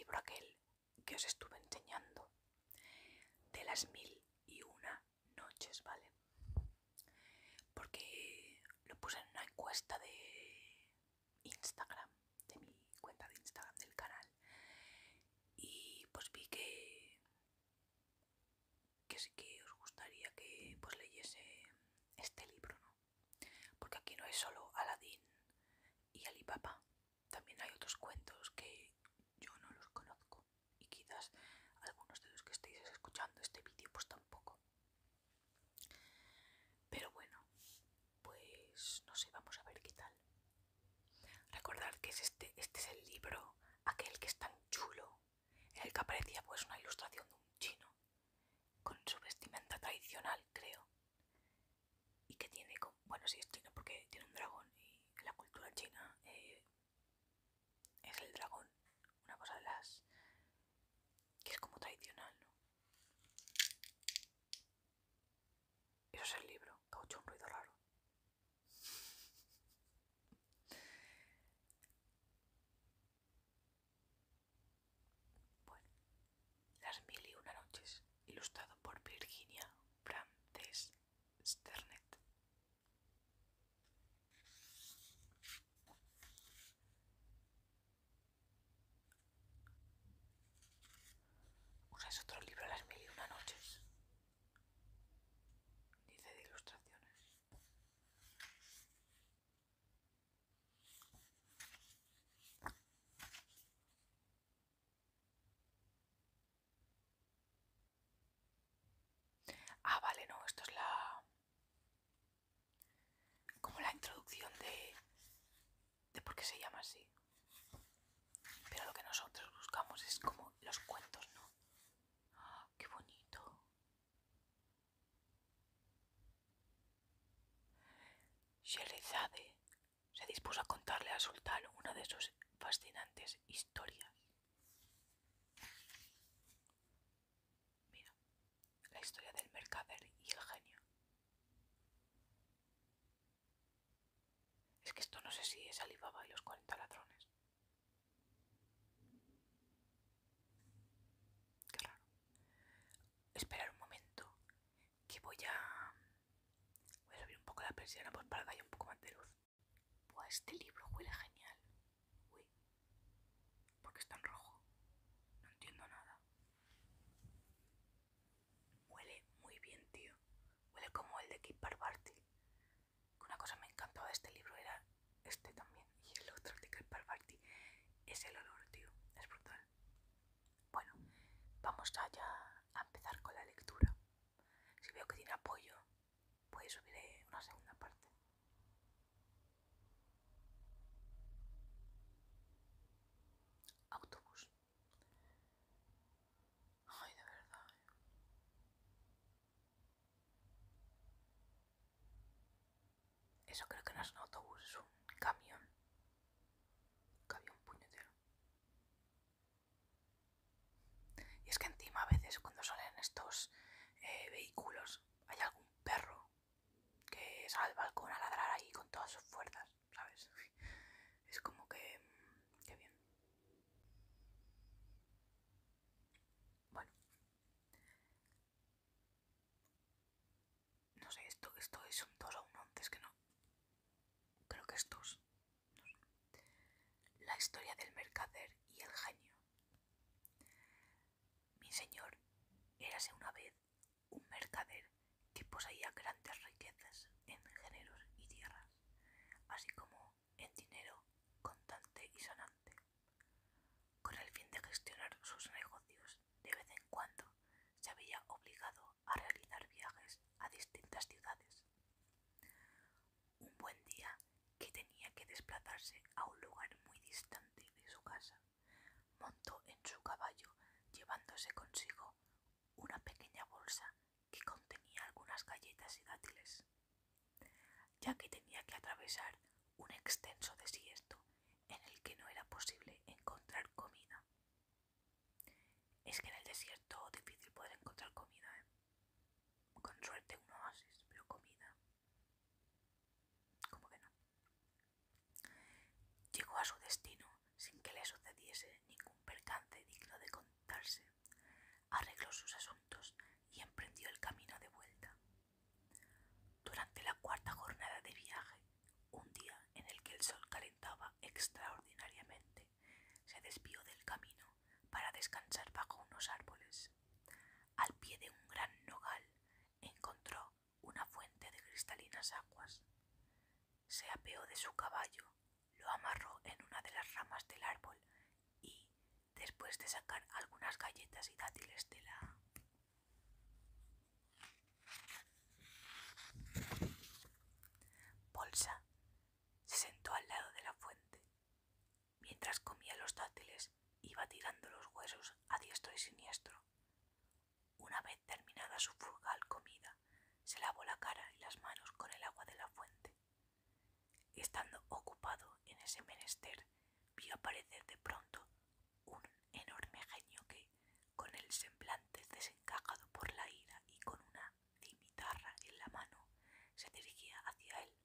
libro aquel que os estuve enseñando, de las 1001 noches, ¿vale? Porque lo puse en una encuesta de Instagram, de mi cuenta de Instagram del canal, y pues vi que sí que os gustaría que pues leyese este libro, ¿no? Porque aquí no es solo Aladín y Alibaba, también hay otros cuentos que yo no los conozco y quizás algunos de los que estéis escuchando este vídeo pues tampoco. Pero bueno, pues no sé, vamos a ver qué tal. Recordad que es este es el libro, aquel que es tan chulo, en el que aparecía pues una ilustración de un chino con su vestimenta tradicional, creo, y que tiene, bueno, sí es chino porque tiene un dragón y en la cultura china es el dragón una cosa de las que es como tradicional, ¿no? Eso es el libro, que ha hecho un ruido raro. Bueno, Las 1001 noches, ilustrado por Virginia Frances Sternet. O sea, es otro libro, Las 1001 noches. Dice de ilustraciones. Ah, vale, no, esto es como la introducción de por qué se llama así. Pero lo que nosotros buscamos es como los cuentos, ¿no? ¡Ah, qué bonito! Sherazade se dispuso a contarle al sultán una de sus fascinantes historias. Mira, la historia del mercader y el genio. Es que esto no sé si es Alibaba y los 40 ladrones. Qué raro. Esperar un momento, que voy a subir un poco la persiana pues para que haya un poco más de luz. Buah, este libro huele genial. Uy, ¿por qué es tan rojo? No entiendo nada. Huele muy bien, tío. Huele como el de Keep Parvati. Una cosa me encantaba de este libro era este también. Y el otro de Keep Parvati es el olor, tío. Es brutal. Bueno, vamos allá a empezar con la lectura. Si veo que tiene apoyo, pues subiré una segunda parte. Autobús. Ay, de verdad. Eso creo que no es un autobús, es un camión. Camión puñetero. Y es que encima a veces cuando salen estos vehículos hay algún perro que sale al balcón a ladrar ahí con todas sus fuerzas, ¿sabes? Es como que... qué bien. Bueno, no sé, esto es un 2 o un 11, es que no. Creo que es 2. No sé. La historia del mercader y el genio. Mi señor, érase una vez un mercader que poseía grandes riquezas en géneros y tierras, así como en dinero contante y sonante. Con el fin de gestionar sus negocios, de vez en cuando se veía obligado a realizar viajes a distintas ciudades. Un buen día, que tenía que desplazarse a un lugar muy distante de su casa, montó en su caballo llevándose consigo una pequeña bolsa que contenía algunas galletas y dátiles, ya que tenía que atravesar un extenso desierto en el que no era posible encontrar comida. Es que en el desierto es difícil poder encontrar comida, ¿eh? Con suerte un oasis, pero comida, ¿cómo que no? Llegó a su destino sin que le sucediese ningún percance digno lamentarse. Arregló sus asuntos y emprendió el camino de vuelta. Durante la cuarta jornada de viaje, un día en el que el sol calentaba extraordinariamente, se desvió del camino para descansar bajo unos árboles. Al pie de un gran nogal encontró una fuente de cristalinas aguas. Se apeó de su caballo, lo amarró en una de las ramas del árbol y, después de sacar algunas galletas y dátiles de la bolsa, se sentó al lado de la fuente. Mientras comía los dátiles, iba tirando los huesos a diestro y siniestro. Una vez terminada su frugal comida, se lavó la cara y las manos con el agua de la fuente. Estando ocupado en ese menester, vio aparecer de pronto un enorme genio que, con el semblante desencajado por la ira y con una cimitarra en la mano, se dirigía hacia él.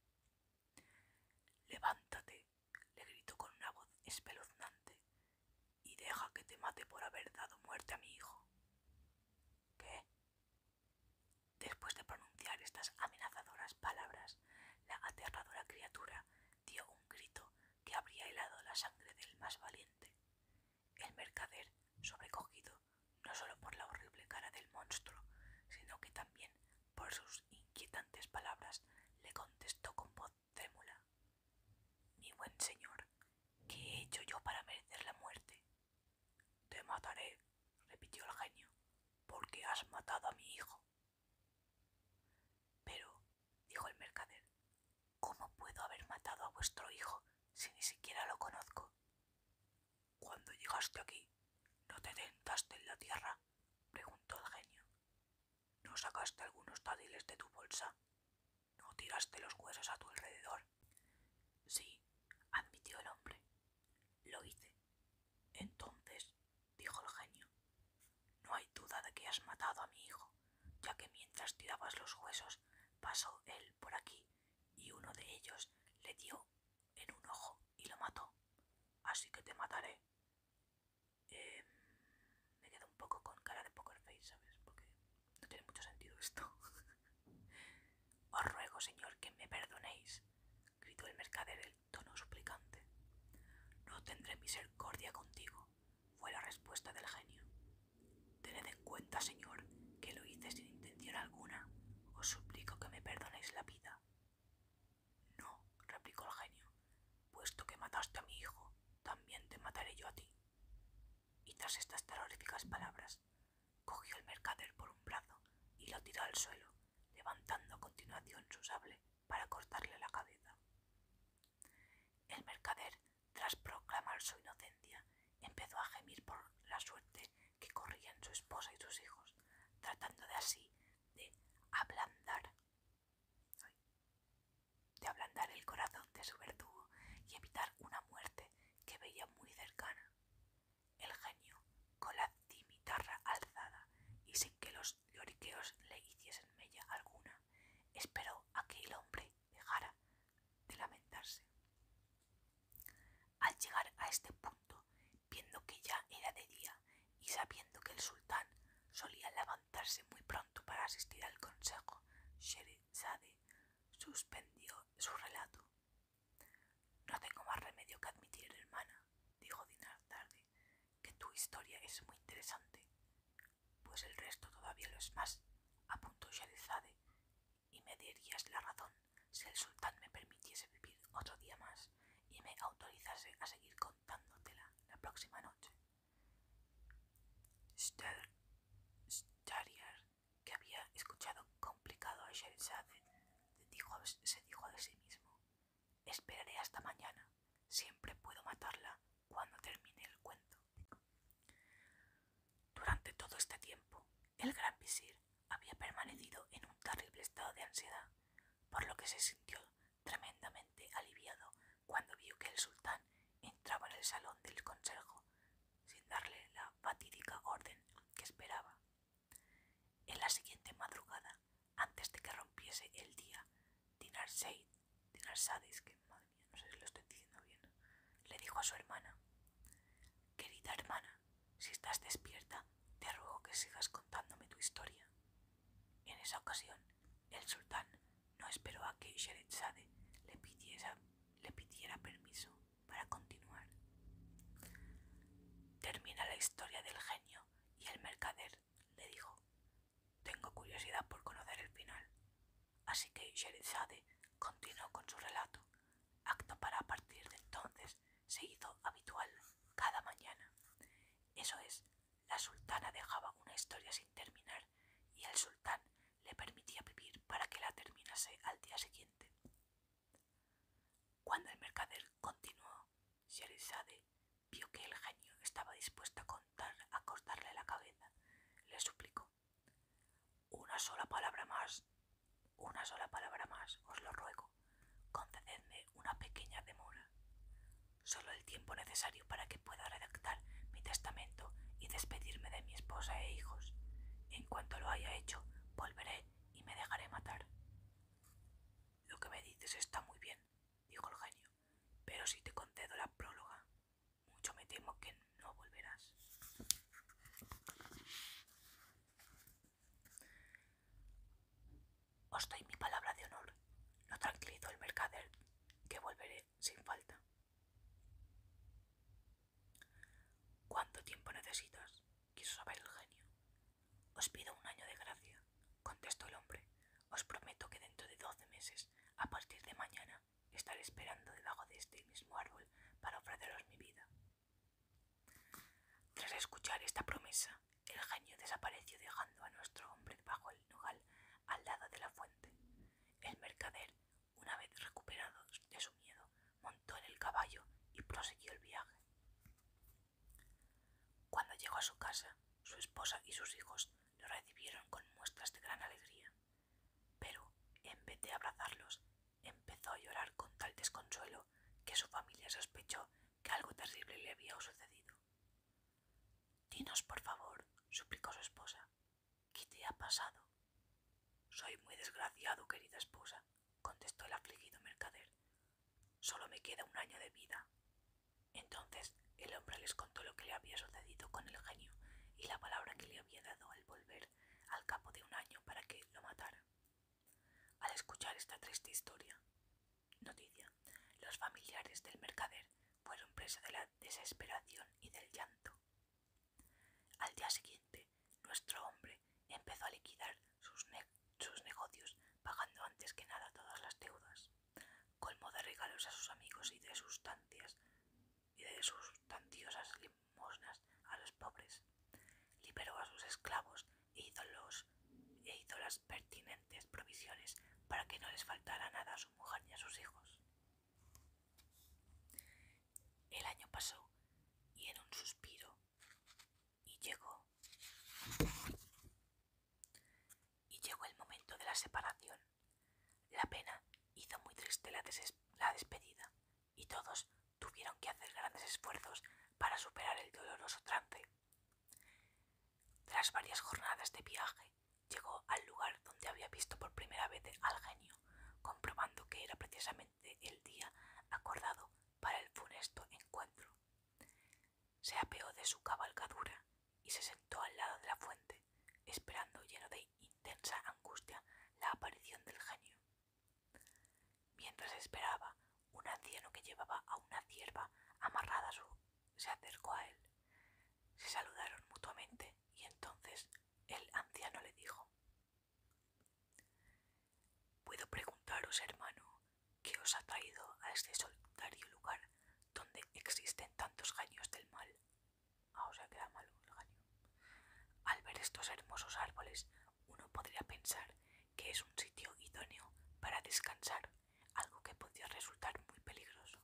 «Levántate», le gritó con una voz espeluznante, «y deja que te mate por haber dado muerte a mi hijo». «¿Qué?». Después de pronunciar estas amenazadoras palabras, la aterradora criatura dio un grito que habría helado la sangre del más valiente. El mercader, sobrecogido no solo por la horrible cara del monstruo, sino que también por sus inquietantes palabras, le contestó con voz trémula: «Mi buen señor, ¿qué he hecho yo para merecer la muerte?». «Te mataré», repitió el genio, «porque has matado a mi hijo». «Pero», dijo el mercader, «¿cómo puedo haber matado a vuestro hijo si ni siquiera lo conozco?». «Cuando llegaste aquí, ¿no te tentaste en la tierra?», preguntó el genio. «¿No sacaste algunos dátiles de tu bolsa? ¿No tiraste los huesos a tu alrededor?». «Sí», admitió el hombre, «lo hice». «Entonces», dijo el genio, «no hay duda de que has matado a mi hijo, ya que mientras tirabas los huesos pasó él por aquí y uno de ellos le dio en un ojo y lo mató. Así que te mataré». Me quedo un poco con cara de poker face, ¿sabes? Porque no tiene mucho sentido esto. «Os ruego, señor, que me perdonéis», gritó el mercader en tono suplicante. «No tendré misericordia contigo», fue la respuesta del genio. «Tened en cuenta, señor, que lo hice sin intención alguna. Os suplico que me perdonéis la vida». «No», replicó el genio, «puesto que mataste a mi hijo, también te mataré yo a ti». Y tras estas terroríficas palabras, cogió el mercader por un brazo y lo tiró al suelo, levantando a continuación su sable para cortarle la cabeza. El mercader, tras proclamar su inocencia, empezó a gemir por la suerte que corrían su esposa y sus hijos, tratando de así de ablandar el corazón de su verdugo y evitar una muerte que veía muy cercana. El genio, con la cimitarra alzada y sin que los lloriqueos le hiciesen mella alguna, esperó a que el hombre dejara de lamentarse. Al llegar a este punto, viendo que ya era de día y sabiendo que el sultán solía levantarse muy pronto para asistir al consejo, Scheherazade suspendió su relato. «No tengo más remedio que admitir, hermana», dijo Dinartarde, «que tu historia es muy interesante». «Pues el resto todavía lo es más», apuntó Scheherazade, «y me darías la razón si el sultán me permitiese vivir otro día más y me autorizase a seguir contándotela la próxima noche». Shahryar, que había escuchado complicado a Scheherazade, se dijo a sí mismo: «Esperaré hasta mañana. Siempre puedo matarla cuando termine el cuento». Durante todo este tiempo, el gran visir había permanecido en un terrible estado de ansiedad, por lo que se sintió tremendamente aliviado cuando vio que el sultán entraba en el salón del consejo sin darle la fatídica orden que esperaba. En la siguiente madrugada, antes de que rompiese el día, Dinarzade, Scheherazade continuó con su relato, acto para a partir de entonces se hizo habitual cada mañana. Eso es, la sultana dejaba una historia sin terminar y el sultán le permitía vivir para que la terminase al día siguiente. Cuando el mercader continuó, Scheherazade vio que el genio estaba dispuesto a cortarle la cabeza. Le suplicó: una sola palabra más, os lo ruego. Concededme una pequeña demora. Solo el tiempo necesario para que pueda redactar mi testamento y despedirme de mi esposa e hijos. En cuanto lo haya hecho, volveré y me dejaré matar. Lo que me dices está muy bien, dijo el genio, pero si te concedo la próloga, mucho me temo que no volverás. Os doy mi palabra de honor, lo tranquilizó el mercader, que volveré sin falta. ¿Cuánto tiempo necesitas?, quiso saber el genio. Os pido un año de gracia, contestó el hombre. Os prometo que dentro de 12 meses, a partir de mañana, estaré esperando debajo de este mismo árbol para ofreceros mi vida. Tras escuchar esta promesa, el genio desapareció dejando a nuestro hombre bajo el nogal al lado de la fuente. El mercader, una vez recuperado de su miedo, montó en el caballo y prosiguió el viaje. Cuando llegó a su casa, su esposa y sus hijos lo recibieron con muestras de gran alegría, pero, en vez de abrazarlos, empezó a llorar con tal desconsuelo que su familia sospechó que algo terrible le había sucedido. «Dinos, por favor», suplicó su esposa, «¿qué te ha pasado?» «Soy muy desgraciado, querida esposa», contestó el afligido mercader. «Solo me queda un año de vida». Entonces el hombre les contó lo que le había sucedido con el genio y la palabra que le había dado al volver al cabo de un año para que lo matara. Al escuchar esta triste noticia, los familiares del mercader fueron presa de la desesperación y del llanto. Al día siguiente, nuestro hombre empezó a liquidar sus negocios, pagando antes que nada todas las deudas. Colmó de regalos a sus amigos y de sustanciosas limosnas a los pobres. Liberó a sus esclavos e hizo las pertinentes provisiones para que no les faltara nada a su mujer ni a sus hijos. El año pasó y en un suspiro llegó el momento de la separación. La pena hizo muy triste la despedida y todos tuvieron que hacer grandes esfuerzos para superar el doloroso trance. Tras varias jornadas de viaje, llegó al lugar donde había visto por primera vez al genio, comprobando que era precisamente el día acordado para el funesto encuentro. Se apeó de su cabalgadura y se sentó al lado de la fuente, esperando lleno de intensa angustia la aparición del genio. Mientras esperaba, un anciano que llevaba a una cierva amarrada se acercó a él. Se saludaron mutuamente y entonces el anciano le dijo: «¿Puedo preguntaros, hermano, qué os ha traído a este solitario lugar donde existen tantos genios del mal?» O sea, queda malo el genio. «Al ver estos hermosos árboles, uno podría pensar que es un sitio idóneo para descansar, algo que podría resultar muy peligroso».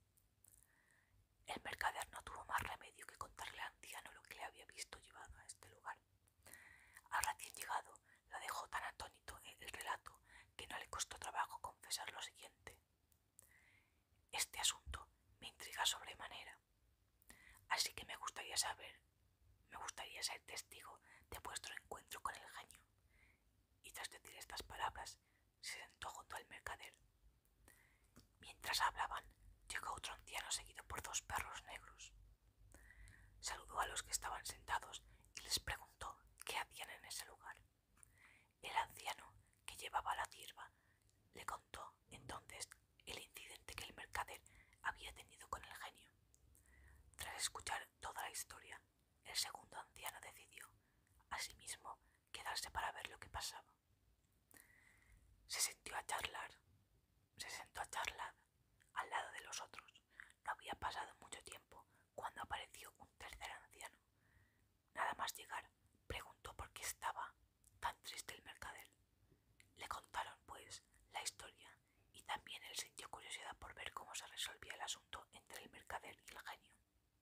El mercader no tuvo más remedio que contarle al anciano lo que le había visto llevado a este lugar. Al recién llegado lo dejó tan atónito el relato que no le costó trabajo confesar lo siguiente: «Este asunto me intriga sobremanera, así que me gustaría ser testigo de vuestro encuentro con el genio». Y tras decir estas palabras, se sentó junto al mercader. Mientras hablaban, llegó otro anciano seguido por 2 perros negros. Saludó a los que estaban sentados y les preguntó qué hacían en ese lugar. El anciano, que llevaba la cierva, le contó entonces el incidente que el mercader había tenido con el genio. Tras escuchar toda la historia, el segundo anciano decidió, asimismo, quedarse para ver lo que pasaba. Se sintió sentó a charlar, se sentó a charlar al lado de los otros. No había pasado mucho tiempo cuando apareció un tercer anciano. Nada más llegar, preguntó por qué estaba tan triste el mercader. Le contaron, pues, la historia y también él sintió curiosidad por ver cómo se resolvía el asunto entre el mercader y el genio.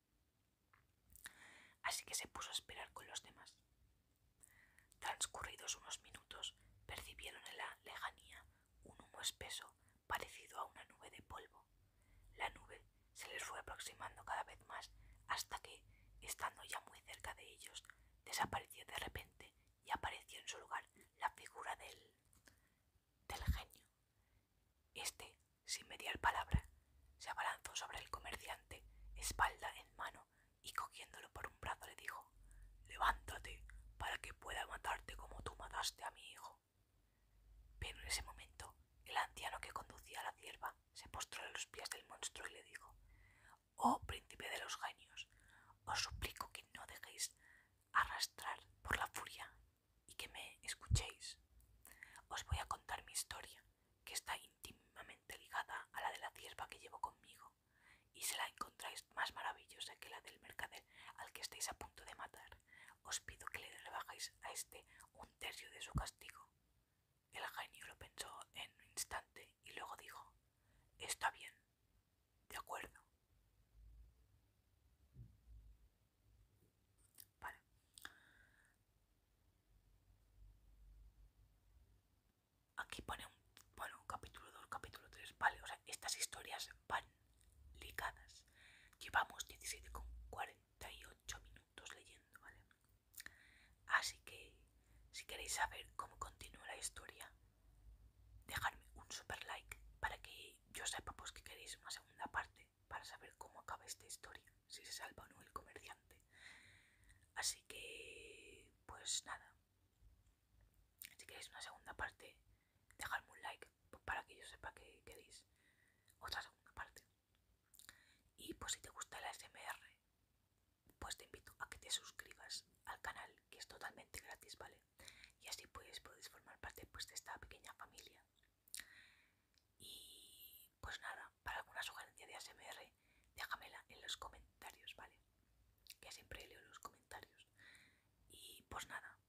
Así que se puso a esperar con los demás. Transcurridos unos minutos, percibieron en la lejanía un humo espeso parecido a una nube de polvo. La nube se les fue aproximando cada vez más hasta que, estando ya muy cerca de ellos, desapareció de repente y apareció en su lugar la figura del genio. Este, sin mediar palabra, se abalanzó sobre el comerciante, espalda en mano, y cogiéndolo por un brazo le dijo: «Levántate, para que pueda matarte como tú mataste a mi hijo». Pero en ese momento, el anciano que conducía a la cierva se postró a los pies del monstruo y le dijo: «Oh príncipe de los genios, os suplico que no dejéis arrastrar por la furia y que me escuchéis. Os voy a contar mi historia, que está íntimamente ligada a la de la cierva que llevo conmigo, y si la encontráis más maravillosa que la del mercader al que estáis a punto de matar, os pido que le rebajéis a este un tercio de su castigo». El genio lo pensó en un instante y luego dijo: «Está bien, de acuerdo». Vale. Aquí pone un capítulo 2, capítulo 3, vale, o sea, estas historias van ligadas. Llevamos 17,48 minutos leyendo, ¿vale? Así que, si queréis saber cómo continúa la historia, dejadme un super like para que yo sepa pues que queréis una segunda parte, para saber cómo acaba esta historia, si se salva o no el comerciante. Así que, pues nada, si queréis una segunda parte, dejadme un like para que yo sepa que queréis otra segunda parte. Y pues si te gusta el ASMR, pues te invito a que te suscribas al canal, que es totalmente gratis, ¿vale? Y así pues podéis formar parte pues de esta pequeña familia. Y pues nada, para alguna sugerencia de ASMR, déjamela en los comentarios, ¿vale? Que siempre leo los comentarios. Y pues nada,